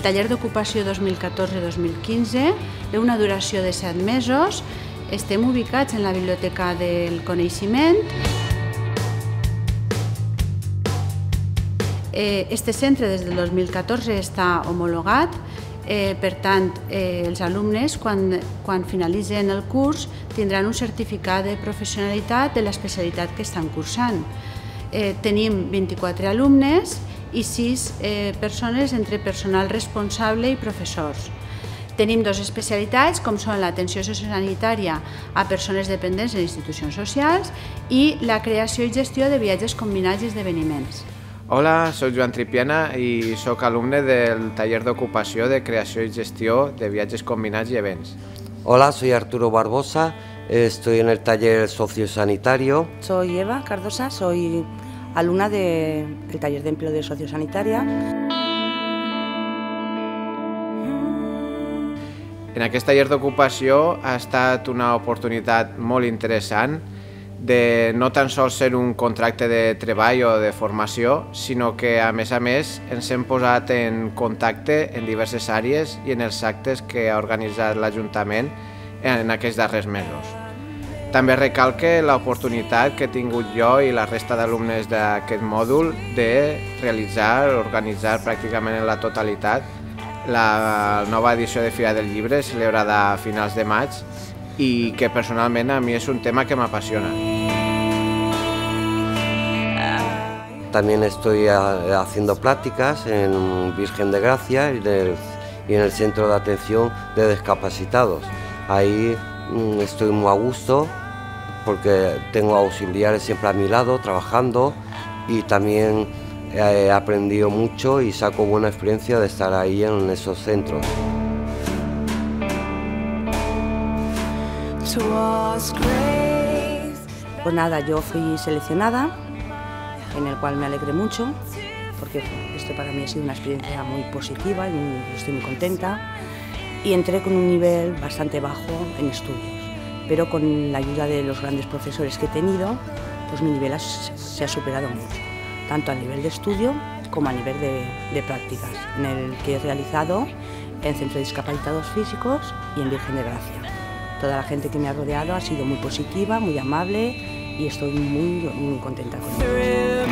el taller d'ocupació 2014-2015 té una duració de 7 mesos. Estem ubicats en la Biblioteca del Coneixement. Este centre des del 2014 està homologat, per tant, els alumnes quan finalitzen el curs tindran un certificat de professionalitat de l'especialitat que estan cursant. Tenim 24 alumnes i 6 persones entre personal responsable i professors. Tenim 2 especialitats, com són l'atenció sociosanitària a persones dependents en institucions socials i la creació i gestió de viatges combinats i esdeveniments. Hola, soc Joan Tripiana i soc alumne del taller d'ocupació de creació i gestió de viatges combinats i events. Hola, soy Arturo Barbosa, estoy en el taller sociosanitario. Soy Eva Cardosa, soy alumna del taller de empleo de sociosanitaria. En aquest taller d'ocupació ha estat una oportunitat molt interessant de no tan sols ser un contracte de treball o de formació, sinó que a més ens hem posat en contacte en diverses àrees i en els actes que ha organitzat l'Ajuntament en aquests darrers mesos. També recalque l'oportunitat que he tingut jo i la resta d'alumnes d'aquest mòdul de organitzar pràcticament en la totalitat la nova edició de Fira del Llibre celebrada a finals de maig y que personalmente a mí es un tema que me apasiona. También estoy haciendo prácticas en Virgen de Gracia y en el Centro de Atención de Discapacitados. Ahí estoy muy a gusto porque tengo auxiliares siempre a mi lado trabajando y también he aprendido mucho y saco buena experiencia de estar ahí en esos centros. Pues nada, yo fui seleccionada, en el cual me alegré mucho, porque esto para mí ha sido una experiencia muy positiva y estoy muy contenta. Y entré con un nivel bastante bajo en estudios, pero con la ayuda de los grandes profesores que he tenido, pues mi nivel se ha superado mucho, tanto a nivel de estudio como a nivel de prácticas, en el que he realizado en Centro de Discapacitados Físicos y en Virgen de Gracia. Toda la gente que me ha rodeado ha sido muy positiva, muy amable y estoy muy contenta con ello.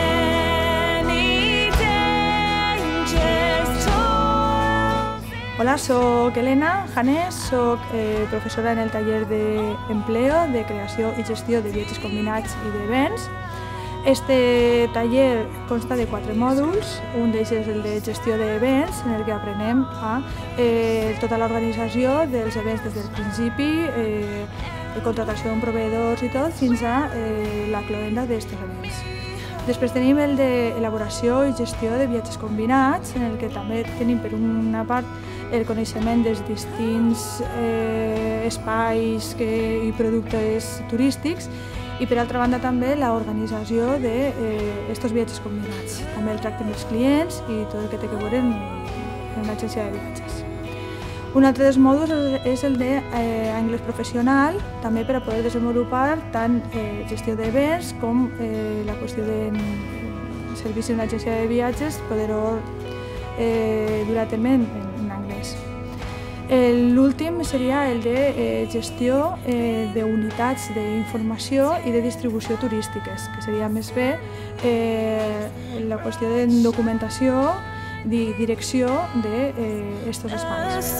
Hola, soc Elena Janés, soc professora en el taller d'empleo, de creació i gestió de viatges combinats i d'events. Este taller consta de 4 mòduls, un d'ells és el de gestió d'events, en el que aprenem a tota l'organització dels events des del principi, contratació d'un proveïdors i tot, fins a la cloenda d'aquests events. Després tenim el d'elaboració i gestió de viatges combinats, en el que també tenim per una part el coneixement dels distints espais i productes turístics i per altra banda també l'organització d'aquests viatges combinats, també el tracte amb els clients i tot el que té a veure en una agència de viatges. Un altre dels mòduls és el d'anglès professional, també per a poder desenvolupar tant gestió d'events com la qüestió de servici d'una agència de viatges, poder-ho dur a terme en anglès. L'últim seria el de gestió d'unitats d'informació i de distribució turístiques, que seria més bé la qüestió de documentació i direcció d'aquests espais.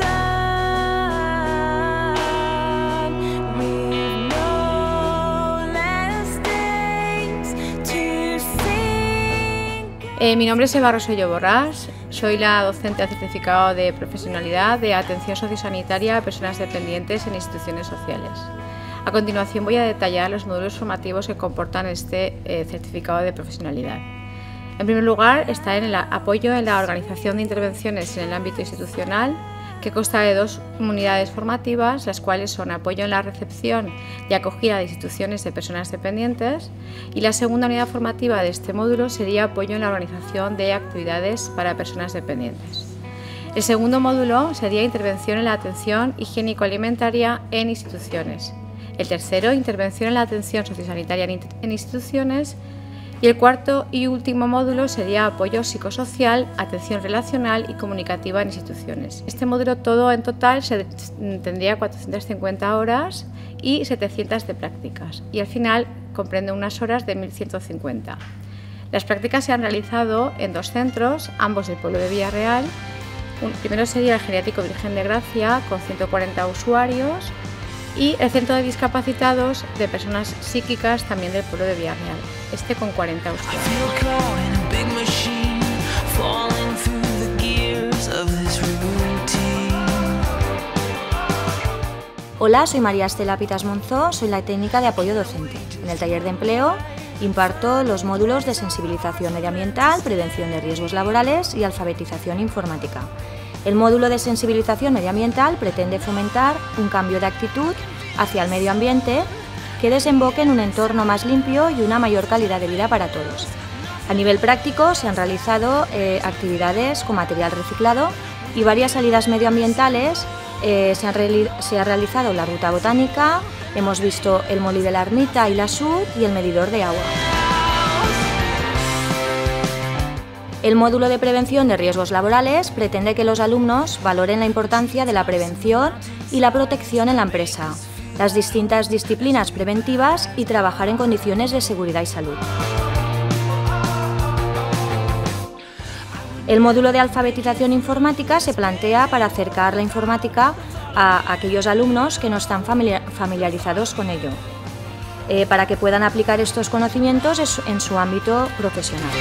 Mi nombre es Eva Rosselló Borrás, soy la docente del certificado de profesionalidad de atención sociosanitaria a personas dependientes en instituciones sociales. A continuación voy a detallar los módulos formativos que comportan este certificado de profesionalidad. En primer lugar está en el apoyo en la organización de intervenciones en el ámbito institucional, que consta de 2 unidades formativas, las cuales son apoyo en la recepción y acogida de instituciones de personas dependientes, y la segunda unidad formativa de este módulo sería apoyo en la organización de actividades para personas dependientes. El segundo módulo sería intervención en la atención higiénico-alimentaria en instituciones. El tercero, intervención en la atención sociosanitaria en instituciones. Y el cuarto y último módulo sería apoyo psicosocial, atención relacional y comunicativa en instituciones. Este módulo todo en total tendría 450 horas y 700 de prácticas, y al final comprende unas horas de 1150. Las prácticas se han realizado en 2 centros, ambos del pueblo de Villarreal. Primero sería el Geriátrico Virgen de Gracia, con 140 usuarios, y el Centro de Discapacitados de Personas Psíquicas, también del pueblo de Villarreal, este con 40 usuarios. Hola, soy María Estela Pitas Monzó, soy la técnica de apoyo docente. En el taller de empleo imparto los módulos de sensibilización medioambiental, prevención de riesgos laborales y alfabetización informática. El módulo de sensibilización medioambiental pretende fomentar un cambio de actitud hacia el medio ambiente que desemboque en un entorno más limpio y una mayor calidad de vida para todos. A nivel práctico se han realizado actividades con material reciclado y varias salidas medioambientales. Se ha realizado la ruta botánica, hemos visto el molí de la ermita y la SUD y el medidor de agua. El módulo de prevención de riesgos laborales pretende que los alumnos valoren la importancia de la prevención y la protección en la empresa, las distintas disciplinas preventivas y trabajar en condiciones de seguridad y salud. El módulo de alfabetización informática se plantea para acercar la informática a aquellos alumnos que no están familiarizados con ello, para que puedan aplicar estos conocimientos en su ámbito profesional.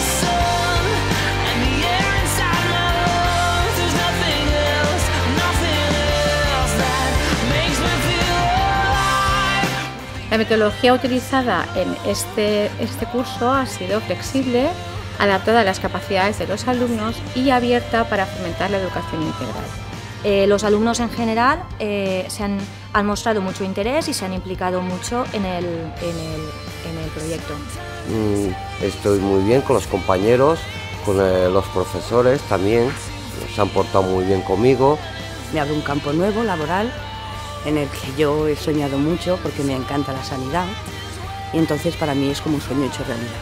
La metodología utilizada en este curso ha sido flexible, adaptada a las capacidades de los alumnos y abierta para fomentar la educación integral. Los alumnos en general han mostrado mucho interés y se han implicado mucho en el proyecto. Estoy muy bien con los compañeros, con los profesores también, se han portado muy bien conmigo. Me abre un campo nuevo, laboral, en el que yo he soñado mucho porque me encanta la sanidad y entonces para mí es como un sueño hecho realidad.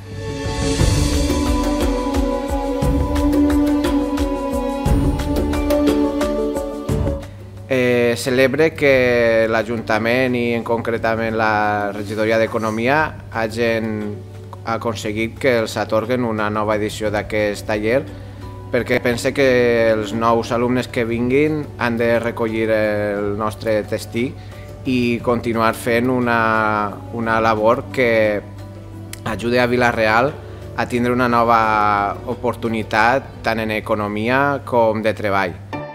Celebre que l'Ajuntament i concretament la regidoria d'Economia hagin aconseguit que els atorguen una nova edició d'aquest taller, perquè pense que els nous alumnes que vinguin han de recollir el nostre destí i continuar fent una labor que ajudi a Vila-real a tindre una nova oportunitat tant en economia com de treball.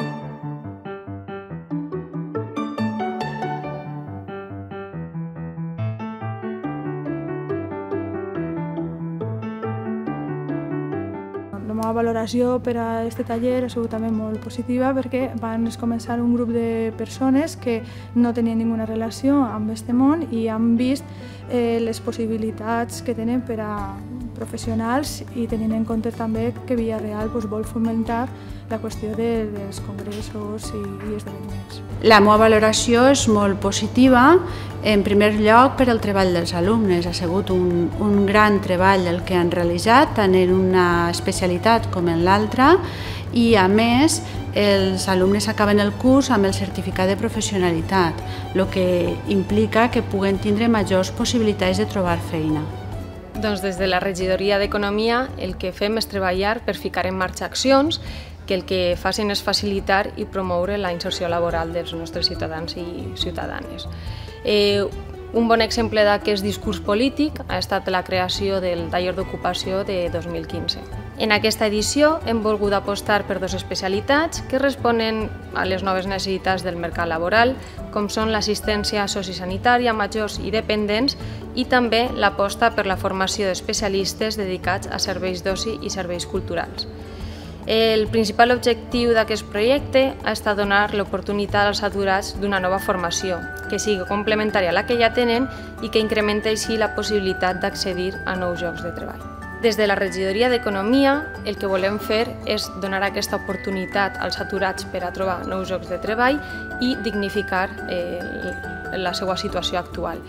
La meva valoració per a aquest taller ha sigut també molt positiva perquè van començar un grup de persones que no tenien ninguna relació amb aquest món i han vist les possibilitats que tenen per a professionals i tenint en compte també que Villarreal vol fomentar la qüestió dels congressos i esdeveniments. La meva valoració és molt positiva, en primer lloc per al treball dels alumnes. Ha sigut un gran treball el que han realitzat, tant en una especialitat com en l'altra, i a més els alumnes acaben el curs amb el certificat de professionalitat, el que implica que puguen tindre majors possibilitats de trobar feina. Doncs des de la regidoria d'Economia el que fem és treballar per ficar en marxa accions que el que facin és facilitar i promoure la inserció laboral dels nostres ciutadans i ciutadanes. Un bon exemple d'aquest discurs polític ha estat la creació del taller d'ocupació de 2015. En aquesta edició hem volgut apostar per dues especialitats que responen a les noves necessitats del mercat laboral, com són l'assistència sociosanitària a majors i dependents i també l'aposta per la formació d'especialistes dedicats a serveis d'oci i serveis culturals. El principal objectiu d'aquest projecte ha estat donar l'oportunitat als aturats d'una nova formació, que sigui complementària a la que ja tenen i que incrementi així la possibilitat d'accedir a nous llocs de treball. Des de la regidoria d'Economia el que volem fer és donar aquesta oportunitat als aturats per a trobar nous llocs de treball i dignificar la seva situació actual.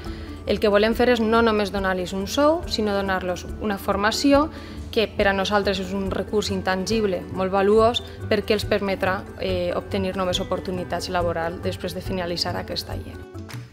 El que volem fer és no només donar-los un sou, sinó donar-los una formació que per a nosaltres és un recurs intangible, molt valuós, perquè els permetrà obtenir noves oportunitats laborals després de finalitzar aquest taller.